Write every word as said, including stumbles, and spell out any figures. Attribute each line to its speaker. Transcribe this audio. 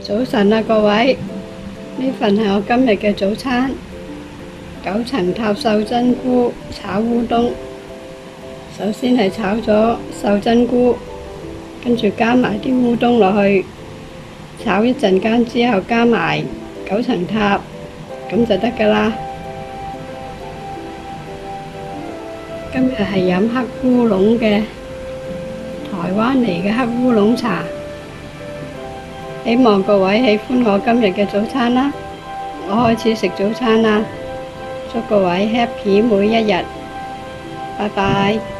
Speaker 1: 早晨啊，各位，呢份係我今日嘅早餐，九層塔秀珍菇炒烏冬。首先係炒咗秀珍菇，跟住加埋啲烏冬落去，炒一陣間之後加埋九層塔，咁就得㗎喇。今日係飲黑烏龍嘅，台灣嚟嘅黑烏龍茶。希望各位喜歡我今日嘅早餐啦！我開始食早餐啦，祝各位 happy 每一日，拜拜。